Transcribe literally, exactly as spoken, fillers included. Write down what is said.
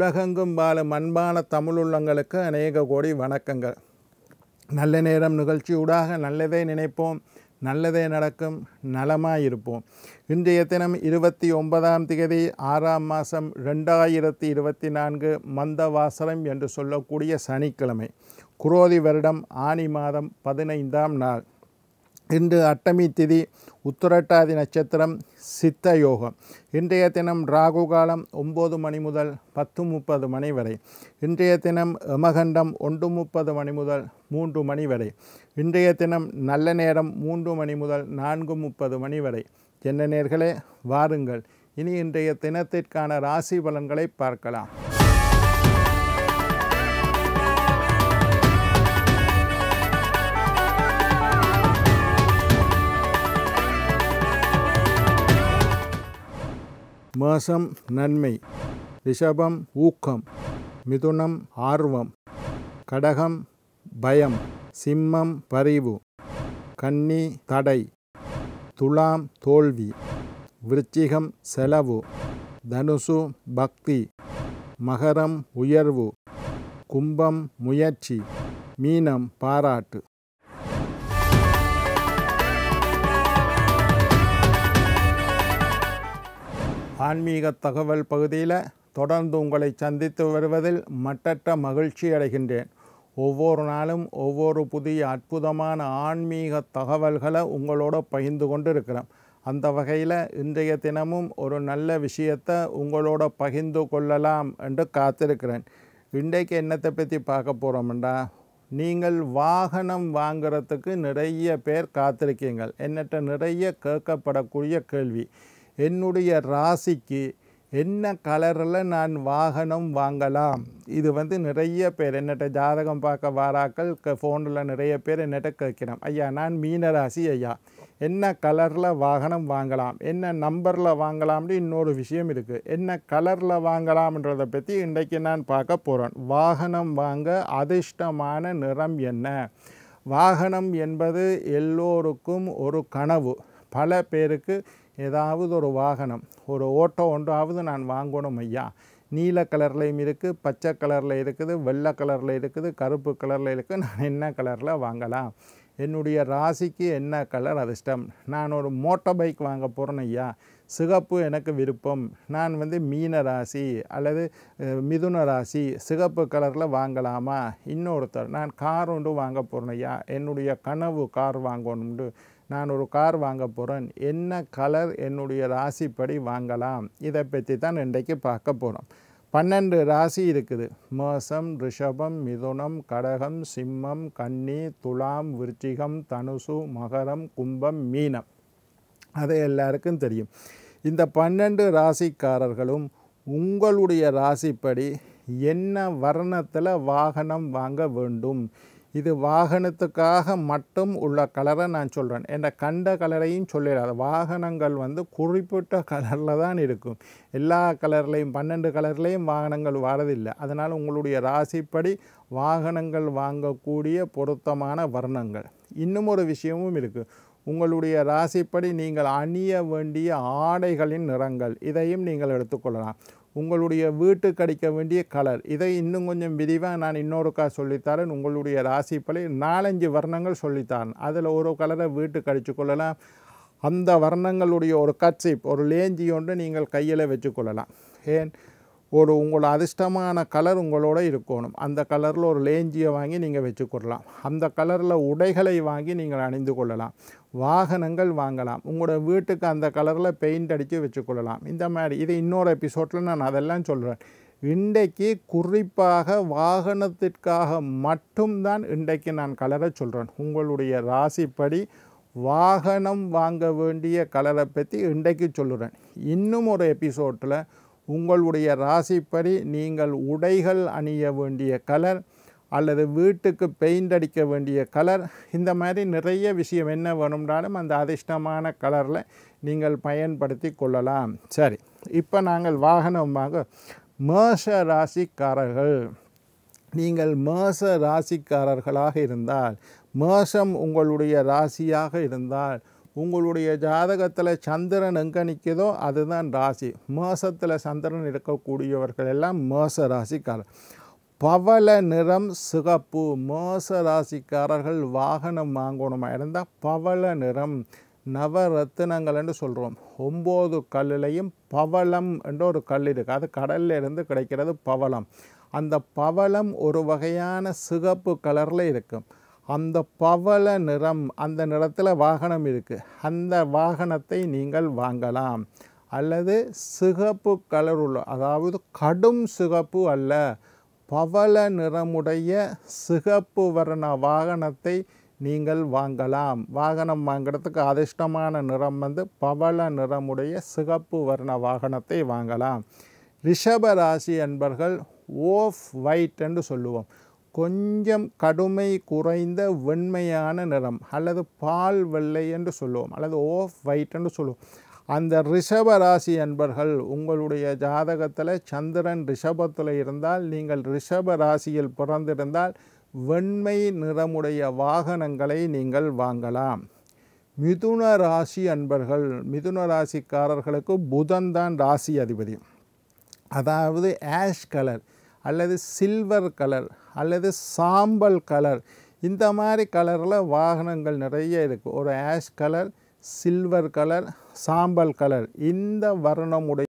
உலகெங்கும் வாழும் அன்பான தமிழுள்ளங்களுக்கு அநேக கோடி வணக்கங்கள். நல்ல நேரம் நிகழ்ச்சியூடாக நல்லதே நினைப்போம், நல்லதே நடக்கும், நலமாயிருப்போம். இன்றைய தினம் இருபத்தி ஒன்பதாம் தேதி ஆறாம் மாதம் ரெண்டாயிரத்தி இருபத்தி நான்கு மந்தவாசரம் என்று சொல்லக்கூடிய சனிக்கிழமை, குரோதி வருடம் ஆனி மாதம் பதினைந்தாம் நாள். இன்று அட்டமி திதி, உத்திரட்டாதி நட்சத்திரம், சித்த யோகம். இன்றைய தினம் ராகு காலம் ஒம்பது மணி முதல் பத்து முப்பது மணி வரை. இன்றைய தினம் யமகண்டம் ஒன்று முப்பது மணி முதல் மூன்று மணி வரை. இன்றைய தினம் நல்ல நேரம் மூன்று மணி முதல் நான்கு முப்பது மணி வரை. என்ன நேர்களே, வாருங்கள் இனி இன்றைய தினத்திற்கான ராசி பலன்களை பார்க்கலாம். மேஷம் நன்மை, ரிஷபம் ஊக்கம், மிதுனம் ஆர்வம், கடகம் பயம், சிம்மம் பரிவு, கன்னி தடை, துலாம் தோல்வி, விருச்சிகம் செலவு, தனுசு பக்தி, மகரம் உயர்வு, கும்பம் முயற்சி, மீனம் பாராட்டு. ஆன்மீக தகவல் பகுதியில் தொடர்ந்து உங்களை சந்தித்து வருவதில் மட்டற்ற மகிழ்ச்சி அடைகின்றேன். ஒவ்வொரு நாளும் ஒவ்வொரு புதிய அற்புதமான ஆன்மீக தகவல்களை உங்களோட பகிர்ந்து கொண்டு இருக்கிறேன். அந்த வகையில் இன்றைய தினமும் ஒரு நல்ல விஷயத்தை உங்களோட பகிர்ந்து கொள்ளலாம் என்று காத்திருக்கிறேன். இன்றைக்கு என்னத்தை பற்றி பார்க்க போகிறோம்டா, நீங்கள் வாகனம் வாங்கிறதுக்கு நிறைய பேர் காத்திருக்கீங்கள். என்னட்ட நிறைய கேட்கப்படக்கூடிய கேள்வி, என்னுடைய ராசிக்கு என்ன கலரில் நான் வாகனம் வாங்கலாம்? இது வந்து நிறைய பேர் என்னட்ட ஜாதகம் பார்க்க வாராக்கள் ஃபோனில் நிறைய பேர் என்னட்ட கேட்கிறேன். ஐயா, நான் மீன ராசி, ஐயா என்ன கலரில் வாகனம் வாங்கலாம், என்ன நம்பரில் வாங்கலாம்னு இன்னொரு விஷயம் இருக்குது. என்ன கலரில் வாங்கலாம்ன்றதை பற்றி இன்றைக்கு நான் பார்க்க போகிறேன். வாகனம் வாங்க அதிர்ஷ்டமான நிறம் என்ன? வாகனம் என்பது எல்லோருக்கும் ஒரு கனவு. பல பேருக்கு ஏதாவது ஒரு வாகனம், ஒரு ஓட்டோ ஒன்றாவது நான் வாங்கணும் ஐயா. நீல கலர்லையும் இருக்குது, பச்சை கலரில் இருக்குது, வெள்ளை கலரில் இருக்குது, கருப்பு கலரில் இருக்குது. நான் என்ன கலரில் வாங்கலாம்? என்னுடைய ராசிக்கு என்ன கலர் அதிர்ஷ்டம்? நான் ஒரு மோட்டார் பைக் வாங்க போகிறேன் ஐயா, சிகப்பு எனக்கு விருப்பம். நான் வந்து மீன ராசி அல்லது மிதுன ராசி, சிகப்பு கலரில் வாங்கலாமா? இன்னொருத்தர், நான் கார் ஒன்று வாங்க போகிறேன் ஐயா, என்னுடைய கனவு கார் வாங்கணும்னு, நான் ஒரு கார் வாங்க போகிறேன், என்ன கலர் என்னுடைய ராசிப்படி வாங்கலாம்? இதை பற்றி தான் இன்றைக்கு பார்க்க போகிறோம். பன்னெண்டு ராசி இருக்குது. மேஷம், ரிஷபம், மிதுனம், கடகம், சிம்மம், கன்னி, துலாம், விருச்சிகம், தனுசு, மகரம், கும்பம், மீனம். அது எல்லாருக்கும் தெரியும். இந்த பன்னெண்டு ராசிக்காரர்களும் உங்களுடைய ராசிப்படி என்ன வர்ணத்தில் வாகனம் வாங்க வேண்டும்? இது வாகனத்துக்காக மட்டும் உள்ள கலரை நான் சொல்கிறேன். என்ற கண்ட கலரையும் சொல்லிடாது. வாகனங்கள் வந்து குறிப்பிட்ட கலரில் தான் இருக்கும். எல்லா கலர்லேயும் பன்னெண்டு கலர்லேயும் வாகனங்கள் வரதில்லை. அதனால் உங்களுடைய ராசிப்படி வாகனங்கள் வாங்கக்கூடிய பொருத்தமான வர்ணங்கள். இன்னும் ஒரு விஷயமும் இருக்குது. உங்களுடைய ராசிப்படி நீங்கள் அணிய வேண்டிய ஆடைகளின் நிறங்கள், இதையும் நீங்கள் எடுத்துக்கொள்ளலாம். உங்களுடைய வீட்டுக்கு அடிக்க வேண்டிய கலர், இதை இன்னும் கொஞ்சம் விரிவாக நான் இன்னொருக்கா சொல்லித்தரேன். உங்களுடைய ராசிப்படி நாலஞ்சு வர்ணங்கள் சொல்லித்தரேன். அதில் ஒரு கலரை வீட்டுக்கு அடித்து கொள்ளலாம். அந்த வர்ணங்களுடைய ஒரு கட்சிப், ஒரு லேஞ்சி ஒன்று நீங்கள் கையில் வச்சுக்கொள்ளலாம். ஏன், ஒரு உங்களோட அதிர்ஷ்டமான கலர் உங்களோட இருக்கணும். அந்த கலரில் ஒரு லேஞ்சியை வாங்கி நீங்கள் வச்சுக்கொள்ளலாம். அந்த கலரில் உடைகளை வாங்கி நீங்கள் அணிந்து கொள்ளலாம். வாகனங்கள் வாங்கலாம். உங்களோட வீட்டுக்கு அந்த கலரில் பெயிண்ட் அடித்து வச்சுக்கொள்ளலாம். இந்த மாதிரி இது இன்னொரு எபிசோடில் நான் அதெல்லாம் சொல்கிறேன். இன்றைக்கு குறிப்பாக வாகனத்திற்காக மட்டும்தான் இன்றைக்கு நான் கலரை சொல்கிறேன். உங்களுடைய ராசிப்படி வாகனம் வாங்க வேண்டிய கலரை பற்றி இன்றைக்கு சொல்லுறேன். இன்னும் ஒரு எபிசோடில் உங்களுடைய ராசிப்படி நீங்கள் உடைகள் அணிய வேண்டிய கலர் அல்லது வீட்டுக்கு பெயிண்ட் அடிக்க வேண்டிய கலர், இந்த மாதிரி நிறைய விஷயம் என்ன வேணும்னாலும் அந்த அதிர்ஷ்டமான கலரில் நீங்கள் பயன்படுத்தி கொள்ளலாம். சரி, இப்போ நாங்கள் வாகனம் வாங்க மேஷ ராசிக்காரர்கள், நீங்கள் மேஷ ராசிக்காரர்களாக இருந்தால், மேஷம் உங்களுடைய ராசியாக இருந்தால் உங்களுடைய ஜாதகத்தில் சந்திரன் எங்கே நிற்குதோ அதுதான் ராசி. மேசத்தில் சந்திரன் இருக்கக்கூடியவர்கள் எல்லாம் மேச ராசிக்காரர். பவள நிறம் சிகப்பு. மேச ராசிக்காரர்கள் வாகனம் வாங்கணுமா இருந்தால் பவள நிறம். நவரத்தினங்கள் என்று சொல்கிறோம். ஒம்பது கல்லுலையும் பவளம் என்ற ஒரு கல் இருக்குது. அது கடலில் இருந்து கிடைக்கிறது பவளம். அந்த பவளம் ஒரு வகையான சிகப்பு கலரில் இருக்கும். அந்த பவள நிறம், அந்த நிறத்தில் வாகனம் இருக்குது. அந்த வாகனத்தை நீங்கள் வாங்கலாம். அல்லது சிகப்பு கலர் உள்ள, அதாவது கடும் சிகப்பு அல்ல, பவள நிறமுடைய சிகப்பு வர்ண வாகனத்தை நீங்கள் வாங்கலாம். வாகனம் வாங்கிறதுக்கு அதிர்ஷ்டமான நிறம் வந்து பவள நிறமுடைய சிகப்பு வர்ண வாகனத்தை வாங்கலாம். ரிஷப ராசி என்பர்கள் ஓஃப் ஒயிட் என்று சொல்லுவோம். கொஞ்சம் கடுமை குறைந்த வெண்மையான நிறம் அல்லது பால் வெள்ளை என்று சொல்லுவோம், அல்லது ஓஃப் ஒயிட் என்று சொல்லுவோம். அந்த ரிஷப ராசி என்பர்கள் உங்களுடைய ஜாதகத்தில் சந்திரன் ரிஷபத்தில் இருந்தால், நீங்கள் ரிஷப ராசியில் பிறந்திருந்தால் வெண்மை நிறமுடைய வாகனங்களை நீங்கள் வாங்கலாம். மிதுன ராசி அன்பர்கள், மிதுன ராசிக்காரர்களுக்கு புதன் தான் ராசி அதிபதி. அதாவது ஆஷ் கலர் அல்லது சில்வர் கலர் அல்லது சாம்பல் கலர், இந்த மாதிரி கலரில் வாகனங்கள் நிறைய இருக்குது. ஒரு ஆஷ் கலர், சில்வர் கலர், சாம்பல் கலர், இந்த வர்ணமுடைய